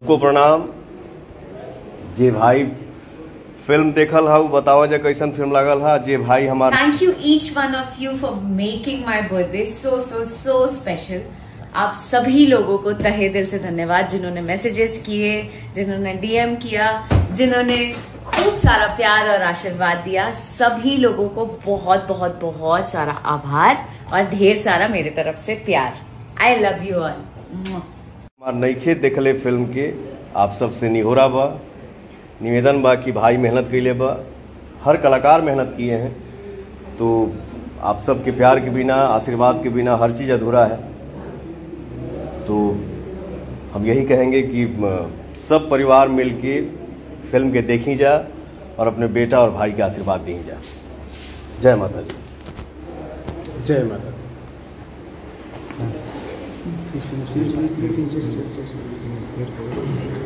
को प्रणाम। जे भाई फिल्म देखल हा बतावा जा कैसन फिल्म लागल हा। जे भाई हमारा thank you each one of you for making my birthday so special. आप सभी लोगों को तहे दिल से धन्यवाद, जिन्होंने मैसेजेस किए, जिन्होंने डीएम किया, जिन्होंने खूब सारा प्यार और आशीर्वाद दिया। सभी लोगों को बहुत बहुत बहुत सारा आभार और ढेर सारा मेरे तरफ से प्यार। I love you all. हमार नईखे देखले फिल्म के आप सबसे निहोरा बा, निवेदन बा कि भाई मेहनत कैले बा, हर कलाकार मेहनत किए हैं, तो आप सबके प्यार के बिना, आशीर्वाद के बिना हर चीज़ अधूरा है। तो हम यही कहेंगे कि सब परिवार मिलके फिल्म के देखी जा और अपने बेटा और भाई के आशीर्वाद दी जा। जय माता दी। जय माता दी।